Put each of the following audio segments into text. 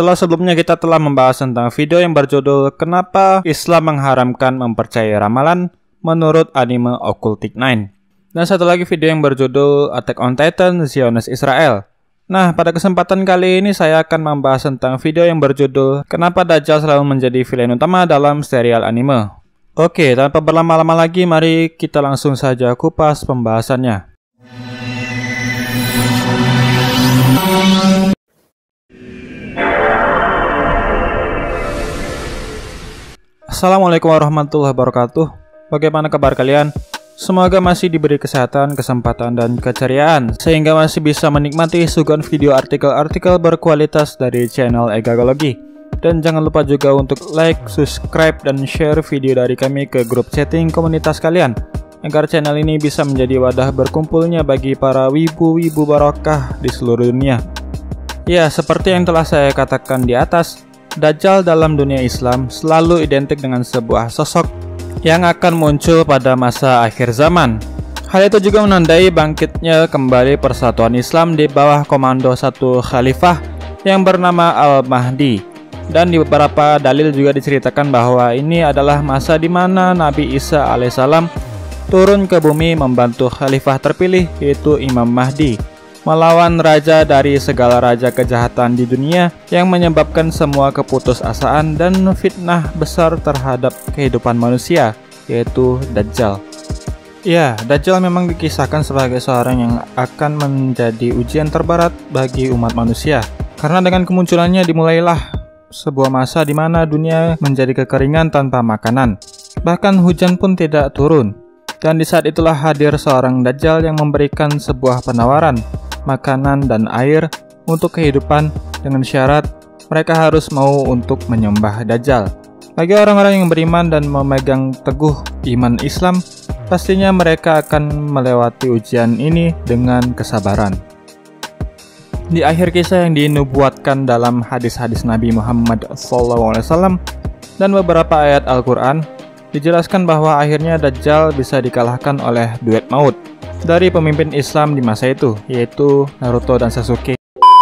Setelah sebelumnya kita telah membahas tentang video yang berjudul Kenapa Islam Mengharamkan Mempercayai Ramalan menurut anime Occultic 9. Dan satu lagi video yang berjudul Attack on Titan Zionist Israel. Nah, pada kesempatan kali ini saya akan membahas tentang video yang berjudul Kenapa Dajjal selalu menjadi villain utama dalam serial anime. Oke, tanpa berlama-lama lagi, mari kita langsung saja kupas pembahasannya. Assalamualaikum warahmatullahi wabarakatuh. Bagaimana kabar kalian? Semoga masih diberi kesehatan, kesempatan, dan keceriaan sehingga masih bisa menikmati suguhan video artikel-artikel berkualitas dari channel Egagology. Dan jangan lupa juga untuk like, subscribe, dan share video dari kami ke grup chatting komunitas kalian agar channel ini bisa menjadi wadah berkumpulnya bagi para wibu-wibu barokah di seluruh dunia. Ya, seperti yang telah saya katakan di atas, Dajjal dalam dunia Islam selalu identik dengan sebuah sosok yang akan muncul pada masa akhir zaman. Hal itu juga menandai bangkitnya kembali persatuan Islam di bawah komando satu khalifah yang bernama Al-Mahdi. Dan di beberapa dalil juga diceritakan bahwa ini adalah masa di mana Nabi Isa alaihissalam turun ke bumi membantu khalifah terpilih, yaitu Imam Mahdi, melawan raja dari segala raja kejahatan di dunia yang menyebabkan semua keputusasaan dan fitnah besar terhadap kehidupan manusia, yaitu Dajjal. Ya, Dajjal memang dikisahkan sebagai seorang yang akan menjadi ujian terberat bagi umat manusia. Karena dengan kemunculannya dimulailah sebuah masa di mana dunia menjadi kekeringan tanpa makanan. Bahkan hujan pun tidak turun. Dan di saat itulah hadir seorang Dajjal yang memberikan sebuah penawaran makanan dan air untuk kehidupan dengan syarat mereka harus mau untuk menyembah Dajjal. Bagi orang-orang yang beriman dan memegang teguh iman Islam, pastinya mereka akan melewati ujian ini dengan kesabaran. Di akhir kisah yang dinubuatkan dalam hadis-hadis Nabi Muhammad SAW dan beberapa ayat Al-Quran, dijelaskan bahwa akhirnya Dajjal bisa dikalahkan oleh duet maut dari pemimpin Islam di masa itu, yaitu Naruto dan Sasuke.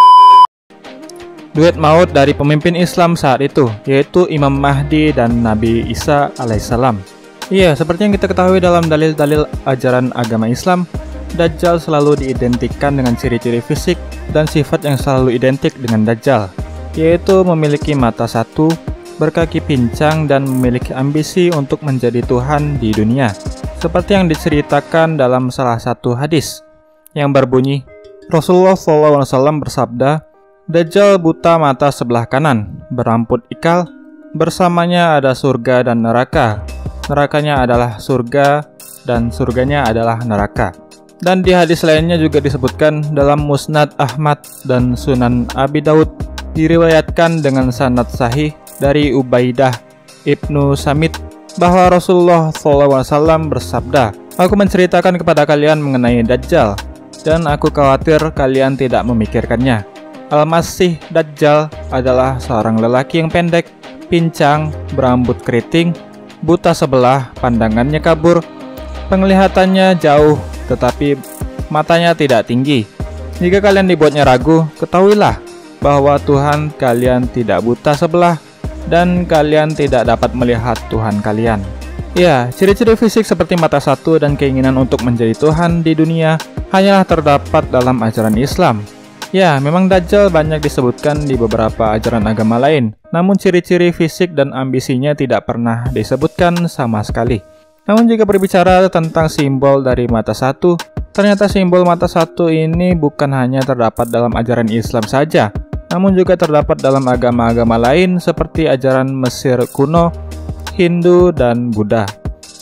Duet maut dari pemimpin Islam saat itu, yaitu Imam Mahdi dan Nabi Isa alaihissalam. Iya, seperti yang kita ketahui dalam dalil-dalil ajaran agama Islam, Dajjal selalu diidentikan dengan ciri-ciri fisik dan sifat yang selalu identik dengan Dajjal, yaitu memiliki mata satu, berkaki pincang, dan memiliki ambisi untuk menjadi Tuhan di dunia. Seperti yang diceritakan dalam salah satu hadis yang berbunyi, Rasulullah SAW bersabda, Dajjal buta mata sebelah kanan, beramput ikal, bersamanya ada surga dan neraka, nerakanya adalah surga, dan surganya adalah neraka. Dan di hadis lainnya juga disebutkan dalam Musnad Ahmad dan Sunan Abi Daud, diriwayatkan dengan sanad sahih dari Ubaidah Ibnu Samit, bahwa Rasulullah SAW bersabda, aku menceritakan kepada kalian mengenai Dajjal, dan aku khawatir kalian tidak memikirkannya. Al-Masih Dajjal adalah seorang lelaki yang pendek, pincang, berambut keriting, buta sebelah, pandangannya kabur, penglihatannya jauh, tetapi matanya tidak tinggi. Jika kalian dibuatnya ragu, ketahuilah bahwa Tuhan kalian tidak buta sebelah, dan kalian tidak dapat melihat Tuhan kalian. Ya, ciri-ciri fisik seperti mata satu dan keinginan untuk menjadi Tuhan di dunia hanyalah terdapat dalam ajaran Islam. Ya, memang Dajjal banyak disebutkan di beberapa ajaran agama lain, namun ciri-ciri fisik dan ambisinya tidak pernah disebutkan sama sekali. Namun jika berbicara tentang simbol dari mata satu, ternyata simbol mata satu ini bukan hanya terdapat dalam ajaran Islam saja, namun juga terdapat dalam agama-agama lain seperti ajaran Mesir kuno, Hindu, dan Buddha.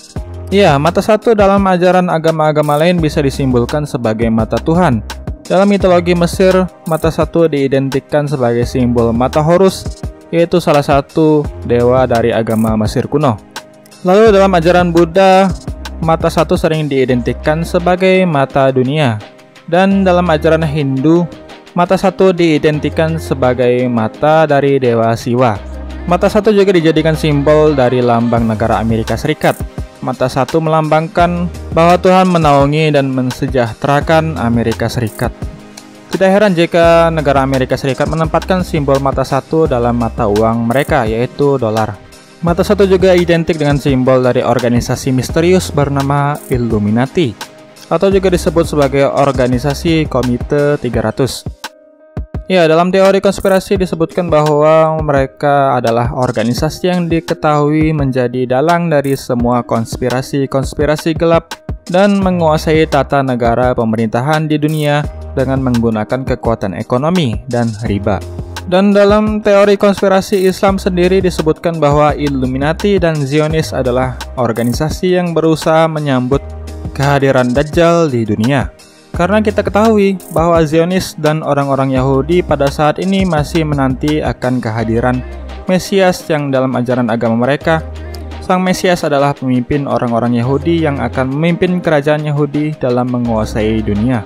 Ya, mata satu dalam ajaran agama-agama lain bisa disimbolkan sebagai mata Tuhan. Dalam mitologi Mesir, mata satu diidentikan sebagai simbol mata Horus, yaitu salah satu dewa dari agama Mesir kuno. Lalu dalam ajaran Buddha, mata satu sering diidentikan sebagai mata dunia. Dan dalam ajaran Hindu, mata satu diidentikan sebagai mata dari Dewa Siwa. Mata satu juga dijadikan simbol dari lambang negara Amerika Serikat. Mata satu melambangkan bahwa Tuhan menaungi dan mensejahterakan Amerika Serikat. Tidak heran jika negara Amerika Serikat menempatkan simbol mata satu dalam mata uang mereka, yaitu dolar. Mata satu juga identik dengan simbol dari organisasi misterius bernama Illuminati, atau juga disebut sebagai organisasi Komite 300. Ya, dalam teori konspirasi disebutkan bahwa mereka adalah organisasi yang diketahui menjadi dalang dari semua konspirasi-konspirasi gelap dan menguasai tata negara pemerintahan di dunia dengan menggunakan kekuatan ekonomi dan riba. Dan dalam teori konspirasi Islam sendiri disebutkan bahwa Illuminati dan Zionis adalah organisasi yang berusaha menyambut kehadiran Dajjal di dunia. Karena kita ketahui bahwa Zionis dan orang-orang Yahudi pada saat ini masih menanti akan kehadiran Mesias yang dalam ajaran agama mereka, Sang Mesias adalah pemimpin orang-orang Yahudi yang akan memimpin kerajaan Yahudi dalam menguasai dunia.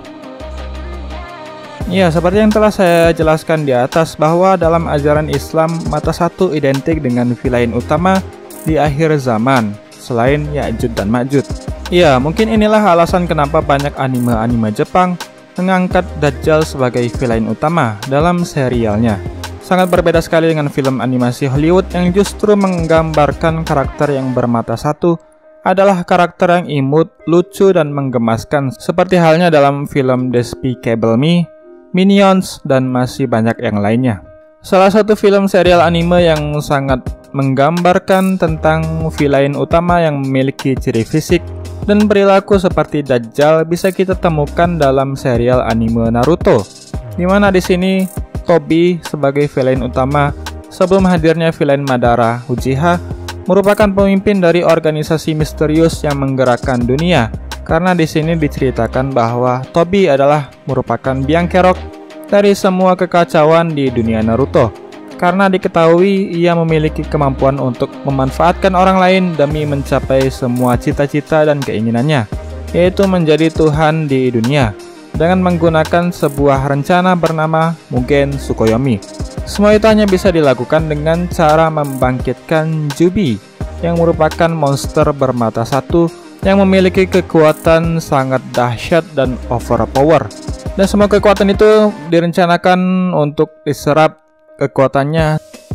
Ya, seperti yang telah saya jelaskan di atas bahwa dalam ajaran Islam mata satu identik dengan vilain utama di akhir zaman selain Ya'juj dan Ma'juj. Ya, mungkin inilah alasan kenapa banyak anime-anime Jepang mengangkat Dajjal sebagai vilain utama dalam serialnya. Sangat berbeda sekali dengan film animasi Hollywood yang justru menggambarkan karakter yang bermata satu adalah karakter yang imut, lucu, dan menggemaskan seperti halnya dalam film Despicable Me, Minions, dan masih banyak yang lainnya. Salah satu film serial anime yang sangat menggambarkan tentang vilain utama yang memiliki ciri fisik dan perilaku seperti Dajjal bisa kita temukan dalam serial anime Naruto, di mana di sini Tobi sebagai vilain utama sebelum hadirnya vilain Madara Uchiha merupakan pemimpin dari organisasi misterius yang menggerakkan dunia. Karena di sini diceritakan bahwa Tobi adalah merupakan biang kerok dari semua kekacauan di dunia Naruto. Karena diketahui ia memiliki kemampuan untuk memanfaatkan orang lain demi mencapai semua cita-cita dan keinginannya, yaitu menjadi Tuhan di dunia, dengan menggunakan sebuah rencana bernama Mugen Tsukuyomi. Semua itu hanya bisa dilakukan dengan cara membangkitkan Jubi, yang merupakan monster bermata satu yang memiliki kekuatan sangat dahsyat dan overpower. Dan semua kekuatan itu direncanakan untuk diserap kekuatannya.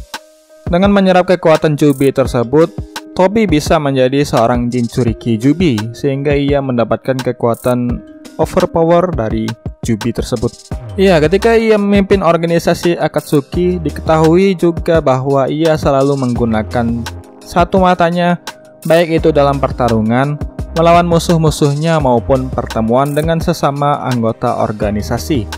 Dengan menyerap kekuatan Jubi tersebut, Tobi bisa menjadi seorang Jinchuriki Jubi, sehingga ia mendapatkan kekuatan overpower dari Jubi tersebut. Iya, ketika ia memimpin organisasi Akatsuki, diketahui juga bahwa ia selalu menggunakan satu matanya, baik itu dalam pertarungan, melawan musuh-musuhnya maupun pertemuan dengan sesama anggota organisasi.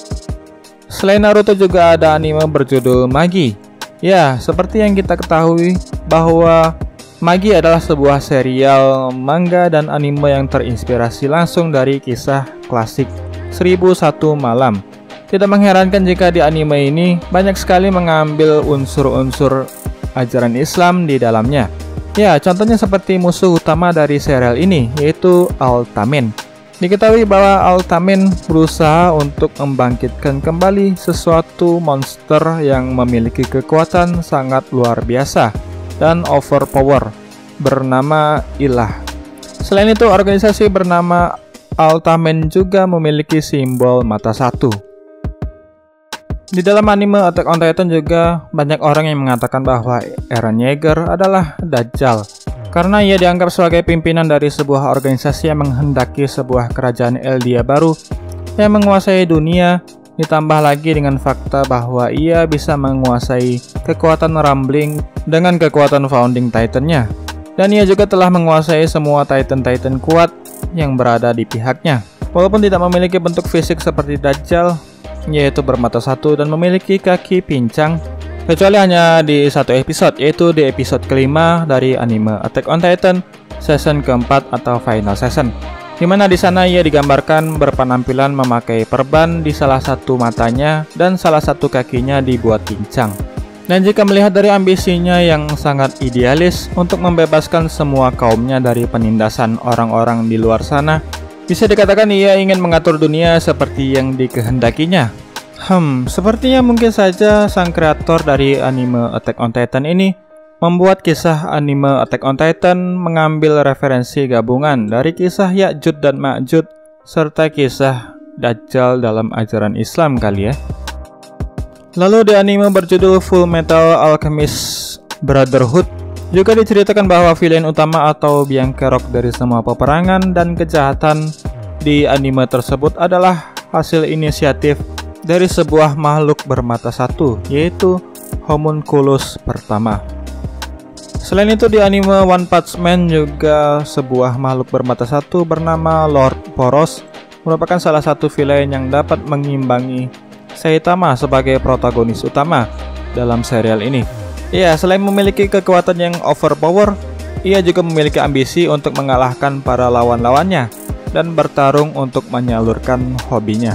Selain Naruto juga ada anime berjudul Magi. Ya, seperti yang kita ketahui bahwa Magi adalah sebuah serial manga dan anime yang terinspirasi langsung dari kisah klasik 1001 Malam. Tidak mengherankan jika di anime ini banyak sekali mengambil unsur-unsur ajaran Islam di dalamnya. Ya, contohnya seperti musuh utama dari serial ini, yaitu Ultraman. Diketahui bahwa Ultraman berusaha untuk membangkitkan kembali sesuatu monster yang memiliki kekuatan sangat luar biasa dan overpower, bernama Ilah. Selain itu, organisasi bernama Ultraman juga memiliki simbol mata satu. Di dalam anime Attack on Titan juga banyak orang yang mengatakan bahwa Eren Yeager adalah Dajjal karena ia dianggap sebagai pimpinan dari sebuah organisasi yang menghendaki sebuah kerajaan Eldia baru yang menguasai dunia, ditambah lagi dengan fakta bahwa ia bisa menguasai kekuatan Rumbling dengan kekuatan Founding Titan-nya, dan ia juga telah menguasai semua Titan-Titan kuat yang berada di pihaknya. Walaupun tidak memiliki bentuk fisik seperti Dajjal, yaitu bermata satu dan memiliki kaki pincang, kecuali hanya di satu episode, yaitu di episode kelima dari anime Attack on Titan season keempat atau final season, dimana di sana ia digambarkan berpenampilan memakai perban di salah satu matanya dan salah satu kakinya dibuat pincang. Dan jika melihat dari ambisinya yang sangat idealis untuk membebaskan semua kaumnya dari penindasan orang-orang di luar sana, bisa dikatakan ia ingin mengatur dunia seperti yang dikehendakinya. Sepertinya mungkin saja sang kreator dari anime Attack on Titan ini membuat kisah anime Attack on Titan mengambil referensi gabungan dari kisah Ya'juj dan Ma'juj serta kisah Dajjal dalam ajaran Islam kali ya. Lalu di anime berjudul Full Metal Alchemist Brotherhood juga diceritakan bahwa villain utama atau biang kerok dari semua peperangan dan kejahatan di anime tersebut adalah hasil inisiatif dari sebuah makhluk bermata satu, yaitu Homunculus pertama. Selain itu di anime One Punch Man juga sebuah makhluk bermata satu bernama Lord Boros merupakan salah satu villain yang dapat mengimbangi Saitama sebagai protagonis utama dalam serial ini. Ya, selain memiliki kekuatan yang overpower, ia juga memiliki ambisi untuk mengalahkan para lawan-lawannya dan bertarung untuk menyalurkan hobinya.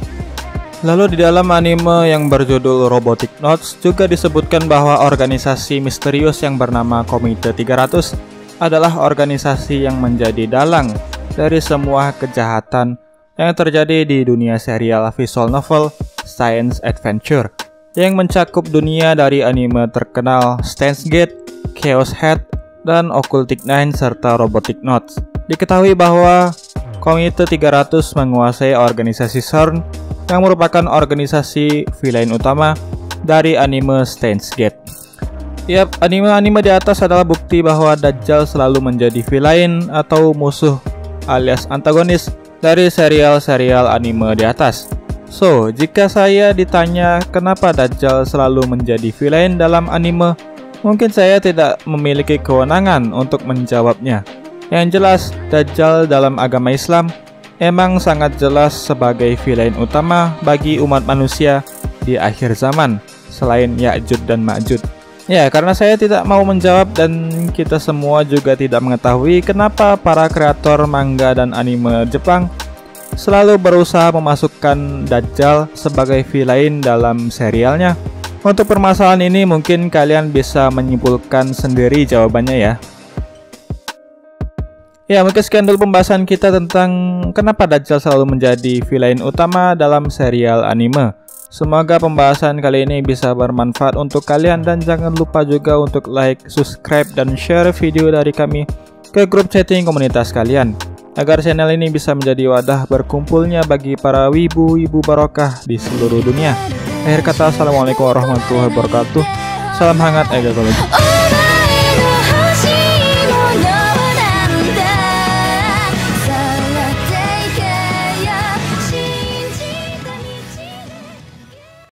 Lalu di dalam anime yang berjudul Robotic Notes juga disebutkan bahwa organisasi misterius yang bernama Komite 300 adalah organisasi yang menjadi dalang dari semua kejahatan yang terjadi di dunia serial visual novel Science Adventure yang mencakup dunia dari anime terkenal Steins Gate, Chaos Head, dan Occultic 9 serta Robotic Notes. Diketahui bahwa Komite 300 menguasai organisasi CERN yang merupakan organisasi villain utama dari anime Steins Gate. Yap, anime-anime di atas adalah bukti bahwa Dajjal selalu menjadi villain atau musuh alias antagonis dari serial-serial anime di atas. So, jika saya ditanya kenapa Dajjal selalu menjadi villain dalam anime, mungkin saya tidak memiliki kewenangan untuk menjawabnya. Yang jelas, Dajjal dalam agama Islam emang sangat jelas sebagai villain utama bagi umat manusia di akhir zaman selain Ya'jud dan Ma'jud. Ya, karena saya tidak mau menjawab dan kita semua juga tidak mengetahui kenapa para kreator manga dan anime Jepang selalu berusaha memasukkan Dajjal sebagai villain dalam serialnya. Untuk permasalahan ini mungkin kalian bisa menyimpulkan sendiri jawabannya ya. Ya, mungkin sekian dulu pembahasan kita tentang kenapa Dajjal selalu menjadi villain utama dalam serial anime. Semoga pembahasan kali ini bisa bermanfaat untuk kalian dan jangan lupa juga untuk like, subscribe, dan share video dari kami ke grup chatting komunitas kalian agar channel ini bisa menjadi wadah berkumpulnya bagi para wibu-wibu barokah di seluruh dunia. Akhir kata, assalamualaikum warahmatullahi wabarakatuh. Salam hangat, Ega Kologi.